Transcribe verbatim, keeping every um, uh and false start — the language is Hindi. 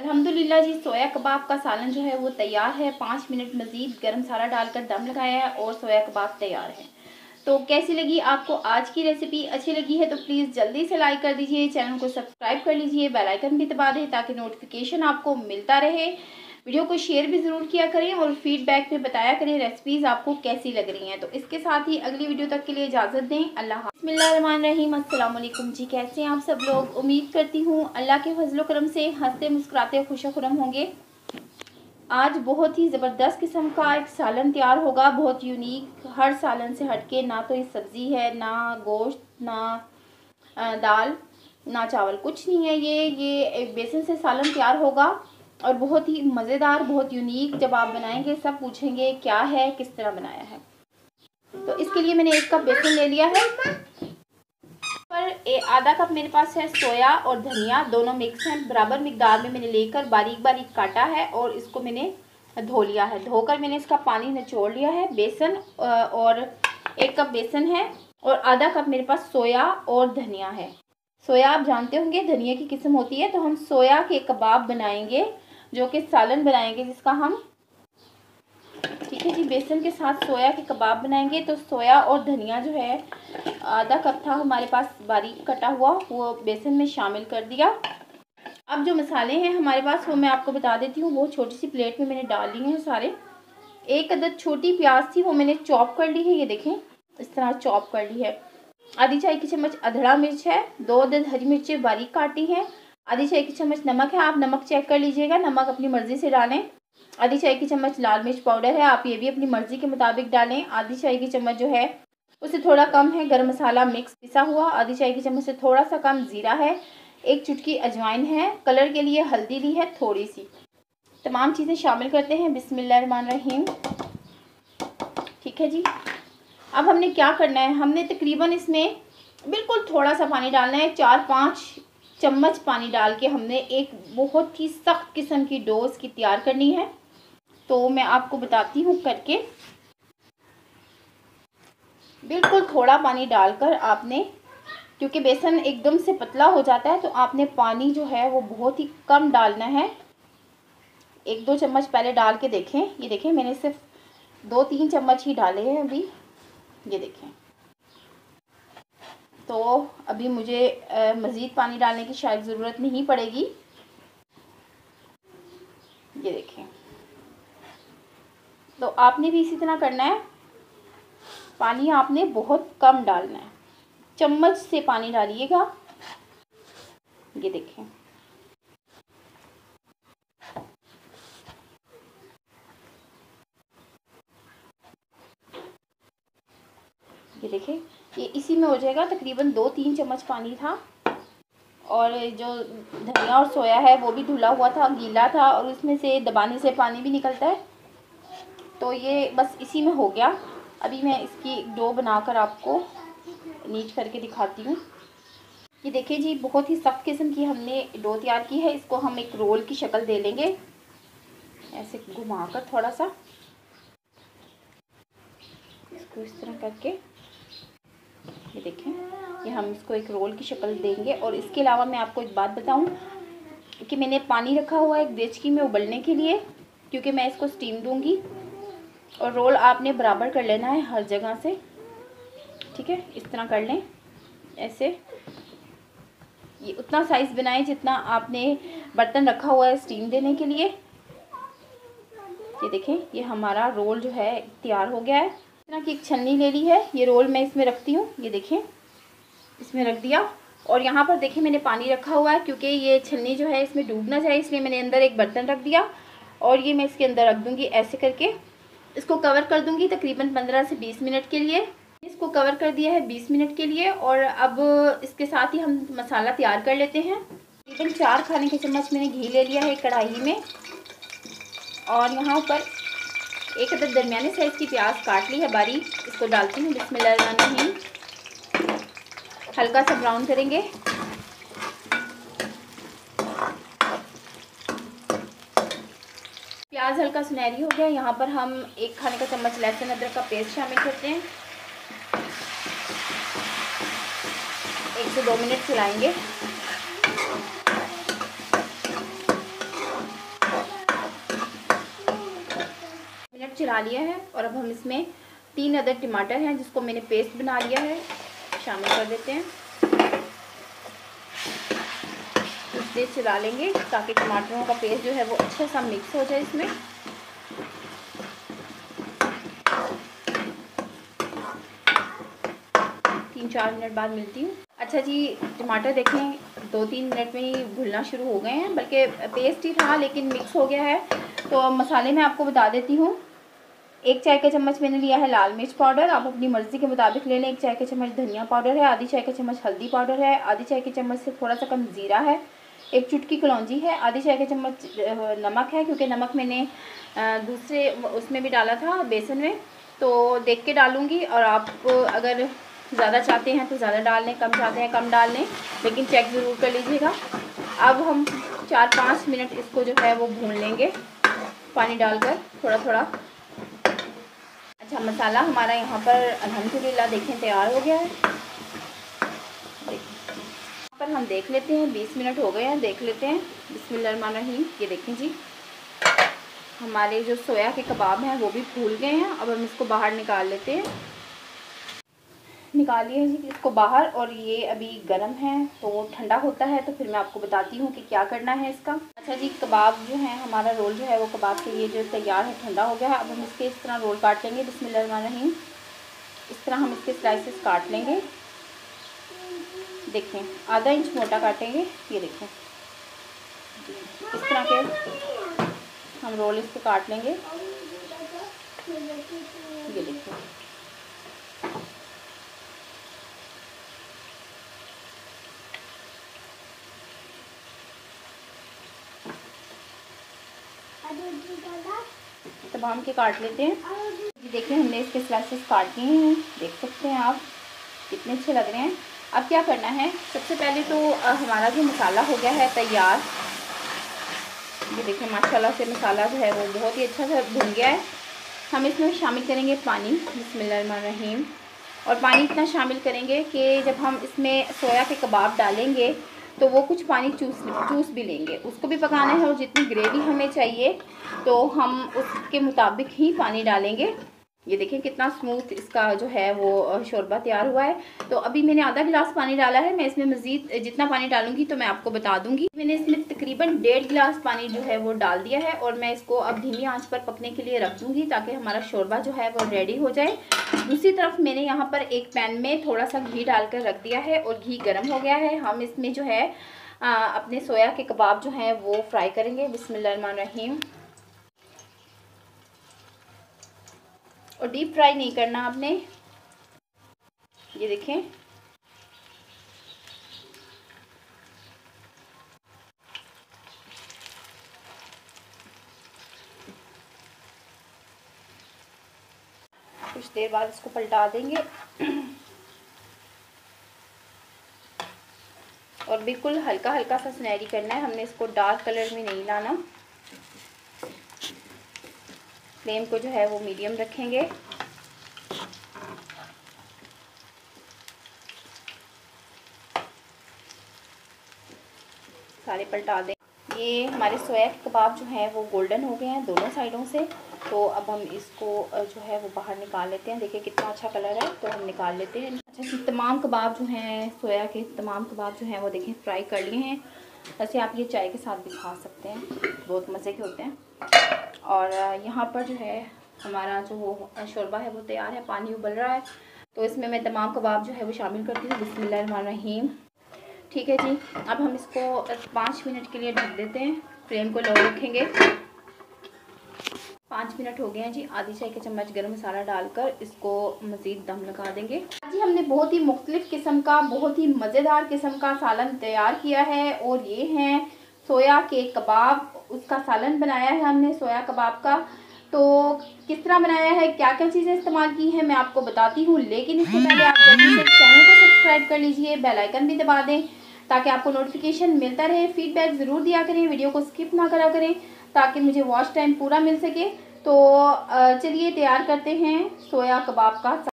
अल्हम्दुलिल्लाह जी, सोया कबाब का सालन जो है वो तैयार है। पाँच मिनट मज़ीद गरम मसाला डालकर दम लगाया है और सोया कबाब तैयार है। तो कैसी लगी आपको आज की रेसिपी? अच्छी लगी है तो प्लीज़ जल्दी से लाइक कर दीजिए, चैनल को सब्सक्राइब कर लीजिए, बेल आइकन भी दबा दें ताकि नोटिफिकेशन आपको मिलता रहे। वीडियो को शेयर भी ज़रूर किया करें और फीडबैक में बताया करें रेसिपीज़ आपको कैसी लग रही हैं। तो इसके साथ ही अगली वीडियो तक के लिए इजाज़त दें। अल्लाह हाफ़िज़। बिस्मिल्लाहिर्रहमानिर्रहीम। अस्सलाम वालेकुम जी, कैसे हैं आप सब लोग? उम्मीद करती हूँ अल्लाह के फजलो करम से हंसते मुस्कुराते खुश खुरम होंगे। आज बहुत ही ज़बरदस्त किस्म का एक सालन तैयार होगा, बहुत यूनिक, हर सालन से हटके। ना तो ये सब्ज़ी है, ना गोश्त, ना दाल, ना चावल, कुछ नहीं है। ये ये एक बेसन से सालन तैयार होगा और बहुत ही मज़ेदार, बहुत यूनिक। जब आप बनाएंगे सब पूछेंगे क्या है, किस तरह बनाया है। तो इसके लिए मैंने एक कप बेसन ले लिया है, पर आधा कप मेरे पास है सोया और धनिया, दोनों मिक्स हैं। बराबर मिकदार में मैंने लेकर बारीक बारीक काटा है और इसको मैंने धो लिया है। धोकर मैंने इसका पानी निचोड़ लिया है। बेसन और एक कप बेसन है और आधा कप मेरे पास सोया और धनिया है। सोया आप जानते होंगे धनिया की किस्म होती है। तो हम सोया के कबाब बनाएंगे, जो कि सालन बनाएंगे जिसका हम, ठीक है जी। बेसन के साथ सोया के कबाब बनाएंगे। तो सोया और धनिया जो है आधा कप था हमारे पास बारीक कटा हुआ, वो बेसन में शामिल कर दिया। अब जो मसाले हैं हमारे पास वो मैं आपको बता देती हूँ। वो छोटी सी प्लेट में मैंने डाल लिए हैं सारे। एक अदद छोटी प्याज थी, वो मैंने चॉप कर ली है, ये देखें इस तरह चॉप कर ली है। आधी चाय की चम्मच अधड़ा मिर्च है, दो अदद हरी मिर्चें बारीक काटी हैं, आधी चाय की चम्मच नमक है। आप नमक चेक कर लीजिएगा, नमक अपनी मर्ज़ी से डालें। आधी चाय की चम्मच लाल मिर्च पाउडर है, आप ये भी अपनी मर्ज़ी के मुताबिक डालें। आधी चाय की चम्मच जो है उससे थोड़ा कम है गरम मसाला मिक्स पिसा हुआ। आधी चाय की चम्मच से थोड़ा सा कम ज़ीरा है। एक चुटकी अजवाइन है। कलर के लिए हल्दी ली है थोड़ी सी। तमाम चीज़ें शामिल करते हैं। बिस्मिल्लाहिर्रहमानिर्रहीम। ठीक है जी। अब हमने क्या करना है, हमने तकरीबन इसमें बिल्कुल थोड़ा सा पानी डालना है। चार पाँच चम्मच पानी डाल के हमने एक बहुत ही सख्त किस्म की डो इसकी तैयार करनी है। तो मैं आपको बताती हूँ करके। बिल्कुल थोड़ा पानी डालकर आपने, क्योंकि बेसन एकदम से पतला हो जाता है, तो आपने पानी जो है वो बहुत ही कम डालना है। एक दो चम्मच पहले डाल के देखें। ये देखें मैंने सिर्फ दो तीन चम्मच ही डाले हैं अभी, ये देखें। तो अभी मुझे मज़ीद पानी डालने की शायद ज़रूरत नहीं पड़ेगी। ये देखें। तो आपने भी इसी तरह करना है। पानी आपने बहुत कम डालना है, चम्मच से पानी डालिएगा। ये देखें। ये देखें, ये इसी में हो जाएगा। तकरीबन दो तीन चम्मच पानी था और जो धनिया और सोया है वो भी धुला हुआ था, गीला था, और उसमें से दबाने से पानी भी निकलता है। तो ये बस इसी में हो गया। अभी मैं इसकी डो बनाकर आपको नीच करके दिखाती हूँ। ये देखिए जी, बहुत ही सख्त किस्म की हमने डो तैयार की है। इसको हम एक रोल की शक्ल दे लेंगे, ऐसे घुमाकर थोड़ा सा इसको इस तरह करके। ये देखें, ये हम इसको एक रोल की शक्ल देंगे। और इसके अलावा मैं आपको एक बात बताऊं कि मैंने पानी रखा हुआ है एक देचकी में उबलने के लिए, क्योंकि मैं इसको स्टीम दूंगी। और रोल आपने बराबर कर लेना है हर जगह से, ठीक है। इस तरह कर लें ऐसे। ये उतना साइज़ बनाएं जितना आपने बर्तन रखा हुआ है स्टीम देने के लिए। ये देखें, ये हमारा रोल जो है तैयार हो गया है। इस तरह की एक छन्नी ले ली है, ये रोल मैं इसमें रखती हूँ। ये देखें, इसमें रख दिया। और यहाँ पर देखें मैंने पानी रखा हुआ है, क्योंकि ये छन्नी जो है इसमें डूब ना जाए, इसलिए मैंने अंदर एक बर्तन रख दिया। और ये मैं इसके अंदर रख दूँगी ऐसे करके। इसको कवर कर दूँगी तकरीबन पंद्रह से बीस मिनट के लिए। इसको कवर कर दिया है बीस मिनट के लिए। और अब इसके साथ ही हम मसाला तैयार कर लेते हैं। तकरीबन चार खाने के चम्मच मैंने घी ले लिया है कढ़ाई में। और यहाँ ऊपर एक अदद दरमियाने साइज़ की प्याज काट ली है बारीक, इसको डालती हूँ। बिस्मिल्लाहिर्रहमानिर्रहीम। हल्का सा ब्राउन करेंगे। प्याज हल्का सुनहरी हो गया। यहाँ पर हम एक खाने का चम्मच लहसुन अदरक का पेस्ट शामिल करते हैं। एक से दो मिनट चलाएंगे। चढ़ा लिया है और अब हम इसमें तीन अदर टमाटर हैं जिसको मैंने पेस्ट बना लिया है शामिल कर देते हैं। कुछ देर चला लेंगे ताकि टमाटरों का पेस्ट जो है वो अच्छा सा मिक्स हो जाए इसमें। तीन चार मिनट बाद मिलती हूँ। अच्छा जी, टमाटर देखें दो तीन मिनट में ही घुलना शुरू हो गए हैं, बल्कि पेस्ट ही था लेकिन मिक्स हो गया है। तो अब मसाले मैं आपको बता देती हूँ। एक चाय का चम्मच मैंने लिया है लाल मिर्च पाउडर, आप अपनी मर्ज़ी के मुताबिक ले लें। एक चाय का चम्मच धनिया पाउडर है, आधी चाय का चम्मच हल्दी पाउडर है, आधी चाय के चम्मच से थोड़ा सा कम ज़ीरा है, एक चुटकी कलौंजी है, आधी चाय का चम्मच नमक है, क्योंकि नमक मैंने दूसरे उसमें भी डाला था बेसन में, तो देख के डालूँगी। और आप अगर ज़्यादा चाहते हैं तो ज़्यादा डाल लें, कम चाहते हैं कम डाल लें, लेकिन चेक ज़रूर कर लीजिएगा। अब हम चार पाँच मिनट इसको जो है वो भून लेंगे पानी डालकर थोड़ा थोड़ा। अच्छा, मसाला हमारा यहाँ पर अल्हम्दुलिल्लाह देखें तैयार हो गया है। देखिए यहाँ पर हम देख लेते हैं, बीस मिनट हो गए हैं, देख लेते हैं। बिस्मिल्लाहिर्रहमानिर्रहीम। ये देखें जी, हमारे जो सोया के कबाब हैं वो भी फूल गए हैं। अब हम इसको बाहर निकाल लेते हैं। निकालिए जी इसको बाहर, और ये अभी गर्म है तो ठंडा होता है तो फिर मैं आपको बताती हूँ कि क्या करना है इसका। अच्छा जी, कबाब जो है हमारा रोल जो है वो कबाब के लिए जो तैयार है, ठंडा हो गया है। अब हम इसके इस तरह रोल काट लेंगे। बिस्मिल्लाहिर्रहमानिर्रहीम। इस तरह हम इसके स्लाइसेस काट लेंगे। देखें आधा इंच मोटा काटेंगे। ये देखें इस तरह के हम रोल इसको काट लेंगे। ये देखें तमाम के काट लेते हैं। ये देखिए हमने इसके स्लाइसेस काट लिए हैं, देख सकते हैं आप कितने अच्छे लग रहे हैं। अब क्या करना है, सबसे पहले तो हमारा जो मसाला हो गया है तैयार। ये देखिए माशाल्लाह से मसाला जो है वो बहुत ही अच्छा से भुन गया है। हम इसमें शामिल करेंगे पानी। बिस्मिल्लाहिर्रहमानिर्रहीम। और पानी इतना शामिल करेंगे कि जब हम इसमें सोया के कबाब डालेंगे तो वो कुछ पानी चूस चूस भी लेंगे। उसको भी पकाना है और जितनी ग्रेवी हमें चाहिए तो हम उसके मुताबिक ही पानी डालेंगे। ये देखिए कितना स्मूथ इसका जो है वो शोरबा तैयार हुआ है। तो अभी मैंने आधा गिलास पानी डाला है। मैं इसमें मज़ीद जितना पानी डालूंगी तो मैं आपको बता दूंगी। मैंने इसमें तकरीबन डेढ़ गिलास पानी जो है वो डाल दिया है और मैं इसको अब धीमी आंच पर पकने के लिए रख दूंगी ताकि हमारा शोरबा जो है वो रेडी हो जाए। दूसरी तरफ मैंने यहाँ पर एक पैन में थोड़ा सा घी डालकर रख दिया है और घी गर्म हो गया है। हम इसमें जो है आ, अपने सोया के कबाब जो हैं वो फ्राई करेंगे। बिस्मिल्लाहिर्रहमानिर्रहीम। और डीप फ्राई नहीं करना आपने। ये देखें कुछ देर बाद इसको पलटा देंगे और बिल्कुल हल्का हल्का सा सुनहरी करना है। हमने इसको डार्क कलर में नहीं लाना। फ्लेम को जो है वो मीडियम रखेंगे। सारे पलटा दें। ये हमारे सोया के कबाब जो हैं वो गोल्डन हो गए हैं दोनों साइडों से। तो अब हम इसको जो है वो बाहर निकाल लेते हैं। देखिए कितना अच्छा कलर है, तो हम निकाल लेते हैं। अच्छा जी, तमाम कबाब जो हैं सोया के तमाम कबाब जो हैं वो देखें फ्राई कर लिए हैं। वैसे आप ये चाय के साथ भी खा सकते हैं, बहुत मज़े के होते हैं। और यहाँ पर जो है हमारा जो वो शोरबा है वो तैयार है, पानी उबल रहा है। तो इसमें मैं तमाम कबाब जो है वो शामिल करती हूँ। बिस्मिल्लाहिर्रहमानिर्रहीम। ठीक है जी, अब हम इसको पाँच मिनट के लिए ढक देते हैं। फ्लेम को लो रखेंगे। पाँच मिनट हो गए हैं जी। आधी चाय का चम्मच गरम मसाला डालकर इसको मज़ीद दम लगा देंगे। जी हमने बहुत ही मुख्तलिफ किस्म का, बहुत ही मज़ेदार किस्म का सालन तैयार किया है और ये हैं सोया के कबाब। उसका सालन बनाया है हमने सोया कबाब का। तो किस तरह बनाया है, क्या क्या चीज़ें इस्तेमाल की हैं मैं आपको बताती हूँ, लेकिन इससे पहले आप जल्दी से चैनल को सब्सक्राइब कर लीजिए, बेल आइकन भी दबा दें ताकि आपको नोटिफिकेशन मिलता रहे। फीडबैक ज़रूर दिया करें, वीडियो को स्किप ना करा करें ताकि मुझे वॉच टाइम पूरा मिल सके। तो चलिए तैयार करते हैं सोया कबाब का